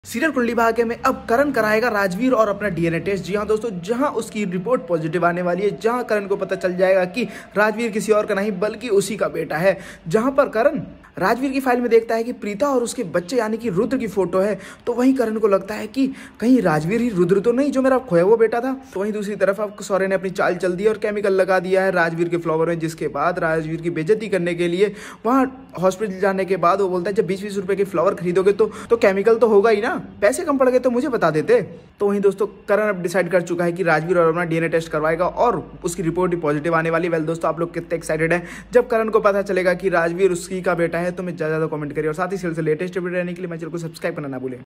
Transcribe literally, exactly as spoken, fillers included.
Serial Kundali Bhagya में अब करण कराएगा राजवीर और अपना डीएनए टेस्ट। जी हाँ दोस्तों, जहां उसकी रिपोर्ट पॉजिटिव आने वाली है, जहां करण को पता चल जाएगा कि राजवीर किसी और का नहीं बल्कि उसी का बेटा है। जहां पर करण राजवीर की फाइल में देखता है कि प्रीता और उसके बच्चे यानी कि रुद्र की फोटो है, तो वहीं करण को लगता है कि कहीं राजवीर ही रुद्र तो नहीं जो मेरा खोया हुआ बेटा था। तो वहीं दूसरी तरफ अब सौर्य ने अपनी चाल चल दी और केमिकल लगा दिया है राजवीर के फ्लावर में, जिसके बाद राजवीर की बेइज्जती करने के लिए वहां हॉस्पिटल जाने के बाद वो बोलता है जब बीस बीस रुपए के फ्लावर खरीदोगे तो तो केमिकल तो होगा ही ना, पैसे कम पड़ गए तो मुझे बता देते। तो वहीं दोस्तों करण अब डिसाइड कर चुका है कि राजवीर और अपना डीएनए टेस्ट करवाएगा और उसकी रिपोर्ट भी पॉजिटिव आने वाली। वेल दोस्तों, आप लोग कितने एक्साइटेड हैं जब करण को पता चलेगा कि राजवीर उसकी का बेटा है? तो मैं ज्यादा ज्यादा कमेंट करिए और साथ ही से लेटेस्ट अपडेट रहने के लिए मेरे चैनल को सब्सक्राइब करना ना भूलें।